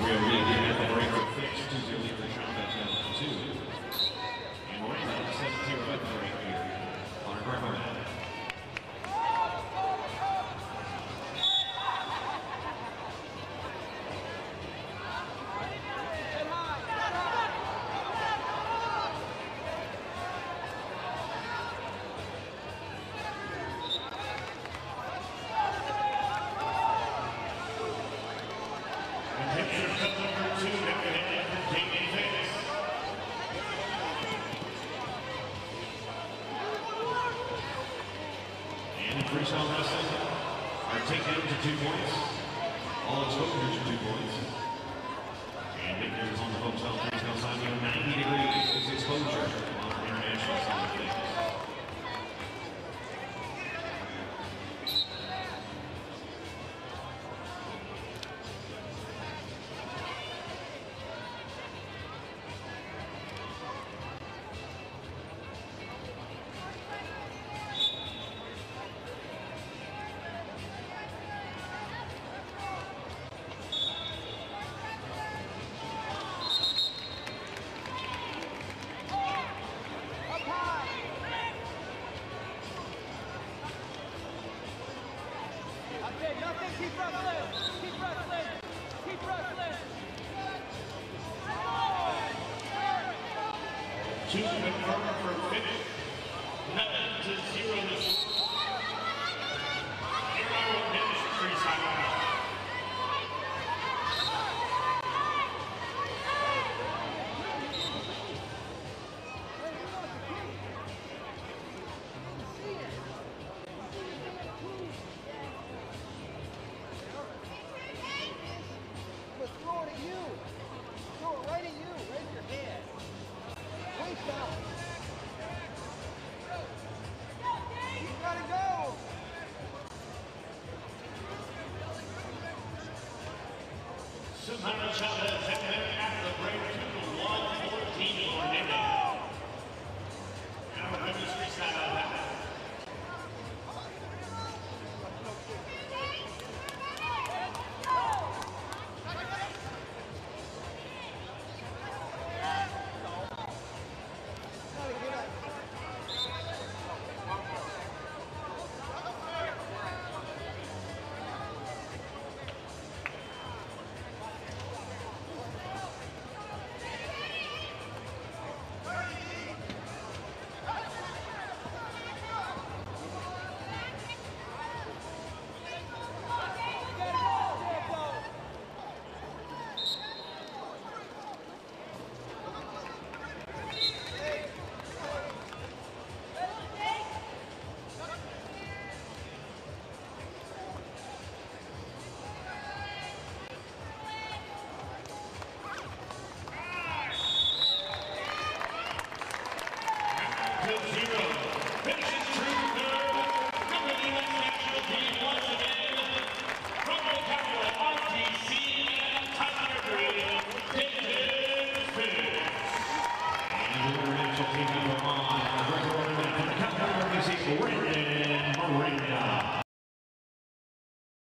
Real lead at the break with Fitch, 2-0 lead for Sean Bethel, 2. And Miranda 7-0 at the break here on our Harvard. Freestyle wrestling are takedowns are 2 points. All exposures are 2 points. And victors on the hotel freestyle side, we have 90 degrees is exposure on our international side of things. Keep wrestling! Keep wrestling! Keep wrestling! 2 confirmed for finish. 9-0 this. Hero Ministry side. Savannah Chavez after the break, 2-1-14 Orlando. Now the women's freestyle of that. International team number 1, Brendan